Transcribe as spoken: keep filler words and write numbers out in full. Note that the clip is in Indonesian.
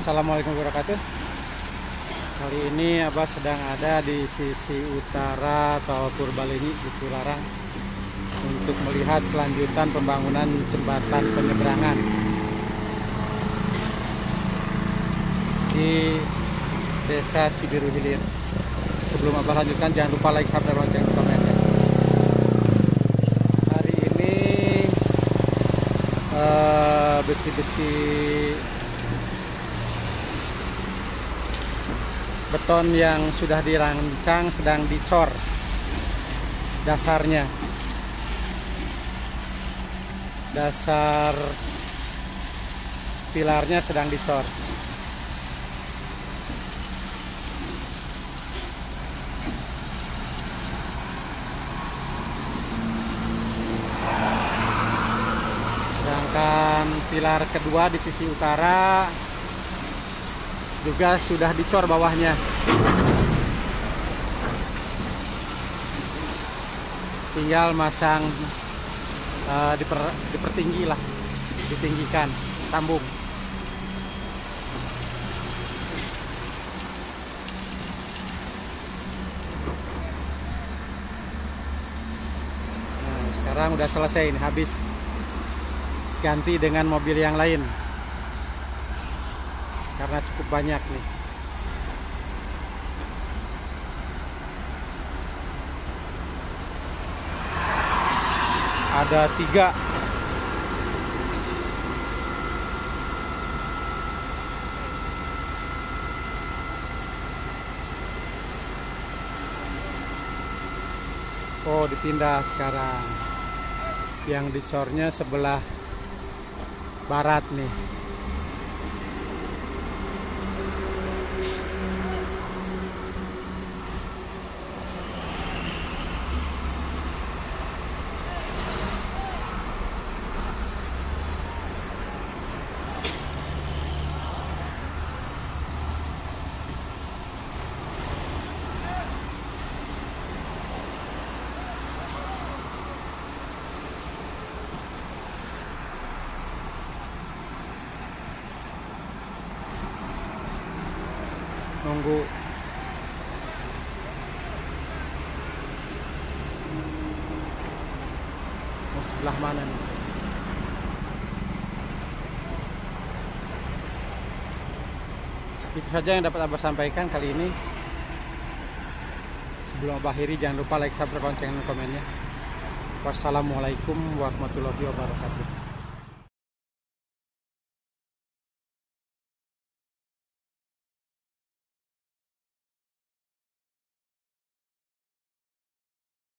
Assalamualaikum warahmatullahi wabarakatuh. Kali ini Abah sedang ada di sisi utara tol Purbalenyi di Cilarang untuk melihat kelanjutan pembangunan jembatan penyeberangan di Desa Cibiru Hilir. Sebelum Abah lanjutkan, jangan lupa like, subscribe, dan komen ya. Hari ini besi-besi uh, beton yang sudah dirancang sedang dicor dasarnya, dasar pilarnya sedang dicor. Sedangkan pilar kedua di sisi utara juga sudah dicor bawahnya. Tinggal masang uh, diper, dipertinggi lah, ditinggikan, sambung. Nah, sekarang udah selesai ini, habis ganti dengan mobil yang lain karena cukup banyak nih. Ada tiga. Oh, dipindah sekarang. Yang dicornya sebelah barat nih. Nunggu mau sebelah mana nih? Itu saja yang dapat Abah sampaikan kali ini. Sebelum Abah akhiri, jangan lupa like, subscribe, dan komennya. Wassalamualaikum warahmatullahi wabarakatuh.